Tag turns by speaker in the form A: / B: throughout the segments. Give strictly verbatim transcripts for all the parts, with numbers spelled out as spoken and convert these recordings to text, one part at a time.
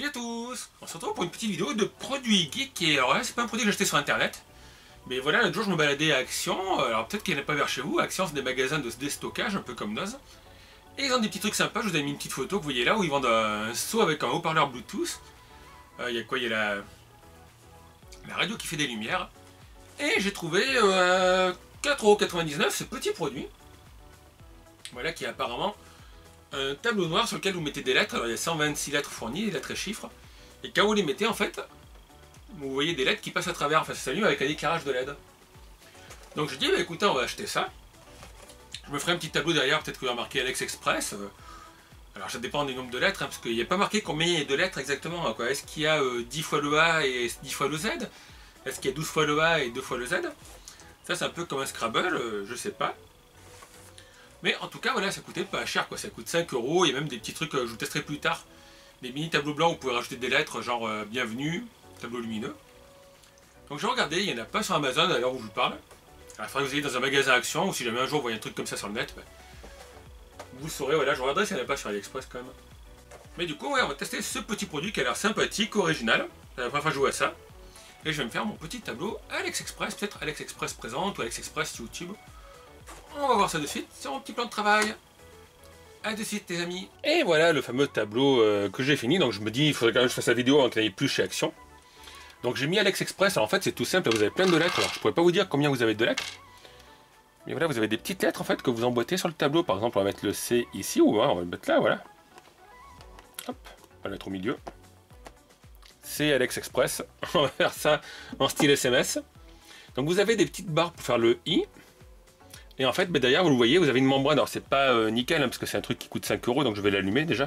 A: Salut à tous. On se retrouve pour une petite vidéo de produits geek. Et alors là, c'est pas un produit que j'ai acheté sur internet. Mais voilà, l'autre jour je me baladais à Action. Alors peut-être qu'il n'y en a pas vers chez vous. Action, c'est des magasins de déstockage, un peu comme Noz. Et ils ont des petits trucs sympas. Je vous ai mis une petite photo que vous voyez là où ils vendent un seau avec un haut-parleur Bluetooth. Il euh, y a quoi? Il y a la... la radio qui fait des lumières. Et j'ai trouvé euh, quatre euros quatre-vingt-dix-neuf ce petit produit. Voilà, qui est apparemment un tableau noir sur lequel vous mettez des lettres. Alors il y a cent vingt-six lettres fournies, des lettres et chiffres. Et quand vous les mettez, en fait, vous voyez des lettres qui passent à travers. Enfin, ça s'allume avec un éclairage de L E D. Donc je dis, bah, écoutez, on va acheter ça. Je me ferai un petit tableau derrière, peut-être qu'il va marquer Alex Express. Alors ça dépend du nombre de lettres, hein, parce qu'il n'y a pas marqué combien il y a de lettres exactement. Est-ce qu'il y a euh, dix fois le A et dix fois le Z? Est-ce qu'il y a douze fois le A et deux fois le Z? Ça, c'est un peu comme un Scrabble, euh, je sais pas. Mais en tout cas, voilà, ça coûtait pas cher, quoi. Ça coûte cinq euros. Il y a même des petits trucs, euh, je vous testerai plus tard. Des mini tableaux blancs où vous pouvez rajouter des lettres, genre euh, bienvenue, tableau lumineux. Donc j'ai regardé, il n'y en a pas sur Amazon à l'heure où je vous parle. Alors, il faudrait que vous ayez dans un magasin Action, ou si jamais un jour vous voyez un truc comme ça sur le net, bah, vous saurez, voilà, je regarderai s'il n'y en a pas sur AliExpress quand même. Mais du coup, ouais, on va tester ce petit produit qui a l'air sympathique, original. C'est la première fois que je joue à ça. Et je vais me faire mon petit tableau Alex Express, peut-être Alex Express présente ou Alex Express YouTube. On va voir ça de suite sur mon petit plan de travail. A de suite les amis. Et voilà le fameux tableau euh, que j'ai fini. Donc je me dis, il faudrait quand même que je fasse la vidéo avant qu'il n'y ait plus chez Action. Donc j'ai mis Alex Express. Alors en fait c'est tout simple, vous avez plein de lettres. Alors je ne pourrais pas vous dire combien vous avez de lettres. Mais voilà, vous avez des petites lettres en fait que vous emboîtez sur le tableau. Par exemple on va mettre le C ici, ou hein, on va le mettre là, voilà. Hop, on va le mettre au milieu. C Alex Express. On va faire ça en style S M S. Donc vous avez des petites barres pour faire le I. Et en fait, bah derrière, vous le voyez, vous avez une membrane. Alors, c'est pas euh, nickel, hein, parce que c'est un truc qui coûte cinq euros, donc je vais l'allumer déjà.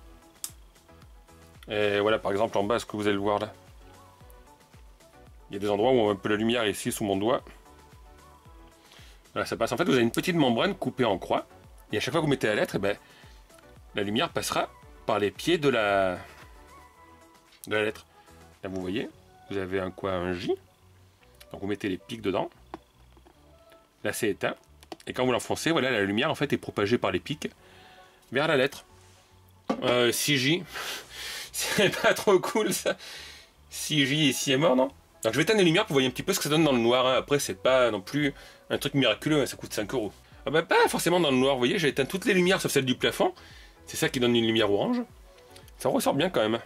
A: Et voilà, par exemple, en bas, ce que vous allez le voir là. Il y a des endroits où on a un peu la lumière ici, sous mon doigt. Voilà, ça passe. En fait, vous avez une petite membrane coupée en croix. Et à chaque fois que vous mettez la lettre, et ben, la lumière passera par les pieds de la... de la lettre. Là, vous voyez, vous avez un quoi, un J. Donc, vous mettez les pics dedans. Là, c'est éteint. Et quand vous l'enfoncez, voilà, la lumière en fait est propagée par les pics vers la lettre. Euh, six J, c'est pas trop cool ça. six J ici est mort, non? Donc je vais éteindre les lumières pour voir un petit peu ce que ça donne dans le noir. Hein. Après, c'est pas non plus un truc miraculeux, hein. Ça coûte cinq euros. Ah bah, pas forcément dans le noir, vous voyez, j'ai éteint toutes les lumières sauf celle du plafond. C'est ça qui donne une lumière orange. Ça ressort bien quand même.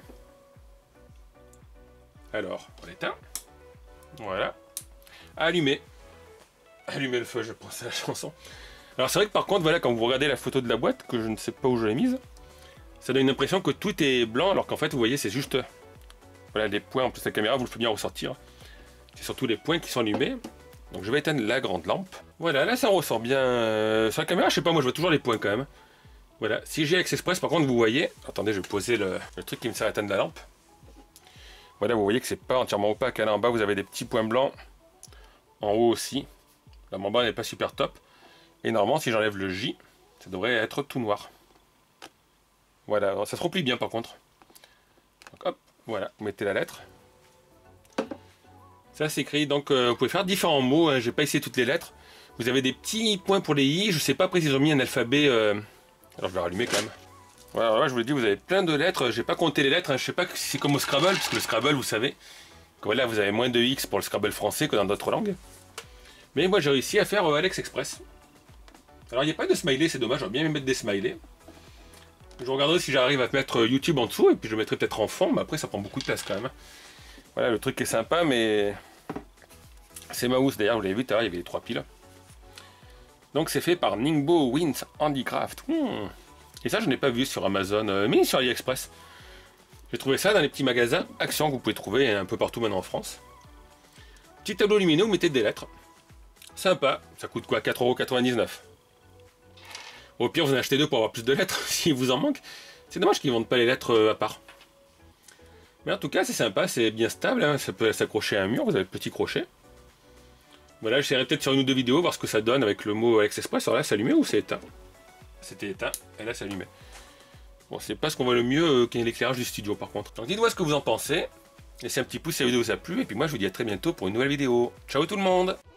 A: Alors, on l'éteint. Voilà. Allumer. Allumer le feu, je pense à la chanson. Alors c'est vrai que par contre, voilà, quand vous regardez la photo de la boîte, que je ne sais pas où je l'ai mise, ça donne une impression que tout est blanc, alors qu'en fait, vous voyez, c'est juste voilà, des points. En plus, la caméra vous le fait bien ressortir. C'est surtout les points qui sont allumés. Donc je vais éteindre la grande lampe. Voilà, là ça ressort bien. Euh, sur la caméra, je sais pas, moi je vois toujours les points quand même. Voilà, si j'ai Alex Express, par contre, vous voyez. Attendez, je vais poser le, le truc qui me sert à éteindre la lampe. Voilà, vous voyez que c'est pas entièrement opaque. Là en bas, vous avez des petits points blancs. En haut aussi. La membrane n'est pas super top. Et normalement, si j'enlève le J, ça devrait être tout noir. Voilà, ça se replie bien par contre. Donc hop, voilà, vous mettez la lettre. Ça s'écrit, donc euh, vous pouvez faire différents mots. Hein, j'ai pas essayé toutes les lettres. Vous avez des petits points pour les I. Je sais pas après s'ils ont mis un alphabet. Euh... Alors je vais rallumer quand même. Voilà, alors là, je vous l'ai dit, vous avez plein de lettres. J'ai pas compté les lettres. Hein. Je sais pas si c'est comme au Scrabble, parce que le Scrabble, vous savez, que voilà, vous avez moins de X pour le Scrabble français que dans d'autres langues. Mais moi j'ai réussi à faire euh, Alex Express. Alors il n'y a pas de smiley, c'est dommage, j'aurais bien aimé mettre des smileys. Je regarderai si j'arrive à mettre YouTube en dessous, et puis je le mettrai peut-être en fond, mais après ça prend beaucoup de place quand même. Voilà, le truc est sympa, mais c'est ma housse d'ailleurs, vous l'avez vu tout à l'heure, il y avait les trois piles. Donc c'est fait par Ningbo Winds Handicraft. Hmm. Et ça je n'ai pas vu sur Amazon, euh, mais sur AliExpress. J'ai trouvé ça dans les petits magasins Action que vous pouvez trouver un peu partout maintenant en France. Petit tableau lumineux, vous mettez des lettres. Sympa, ça coûte quoi, quatre euros quatre-vingt-dix-neuf. Au pire, vous en achetez deux pour avoir plus de lettres, s'il vous en manque. C'est dommage qu'ils ne vendent pas les lettres à part. Mais en tout cas, c'est sympa, c'est bien stable, hein. Ça peut s'accrocher à un mur, vous avez le petit crochet. Voilà, j'essaierai peut-être sur une ou deux vidéos, voir ce que ça donne avec le mot Alex Express. Alors là, c'est allumé ou c'est éteint? C'était éteint, et là, c'est allumé. Bon, c'est pas ce qu'on voit le mieux qu'il y ait l'éclairage du studio, par contre. Donc dites-moi ce que vous en pensez. Laissez un petit pouce si la vidéo vous a plu, et puis moi, je vous dis à très bientôt pour une nouvelle vidéo. Ciao tout le monde!